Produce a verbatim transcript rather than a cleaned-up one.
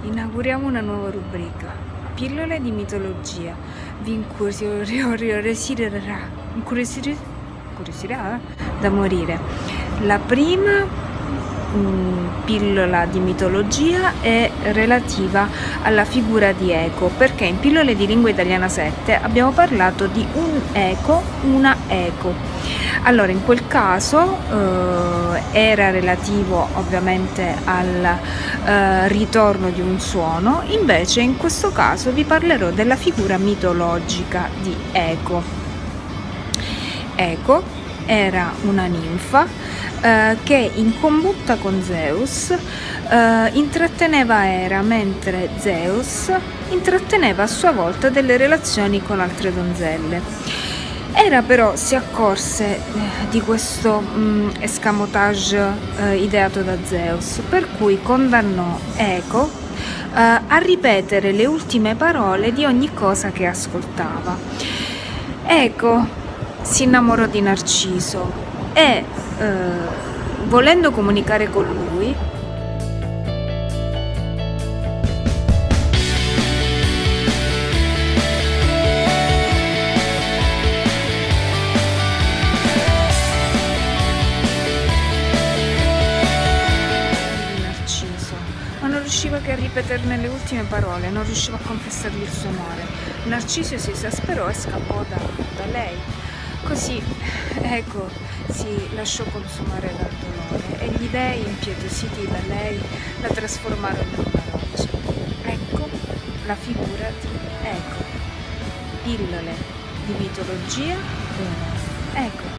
Inauguriamo una nuova rubrica, pillole di mitologia. Vi incuriosirà, incuriosirà, incuriosirà da morire. La prima mh, pillola di mitologia è relativa alla figura di Eco, perché in Pillole di Lingua Italiana sette abbiamo parlato di un eco, una eco. Allora, in quel caso eh, era relativo ovviamente al eh, ritorno di un suono, invece in questo caso vi parlerò della figura mitologica di Eco. Eco era una ninfa eh, che in combutta con Zeus eh, intratteneva Era, mentre Zeus intratteneva a sua volta delle relazioni con altre donzelle. Era però si accorse eh, di questo mh, escamotage eh, ideato da Zeus, per cui condannò Eco eh, a ripetere le ultime parole di ogni cosa che ascoltava. Eco si innamorò di Narciso e, eh, volendo comunicare con lui, ma non riusciva che a ripeterne le ultime parole, non riusciva a confessargli il suo amore. Narciso si esasperò e scappò da, da lei. Così Eco si lasciò consumare dal dolore e gli dei, impietositi da lei, la trasformarono in una roccia. Ecco la figura di Eco. Pillole di mitologia uno. Eco.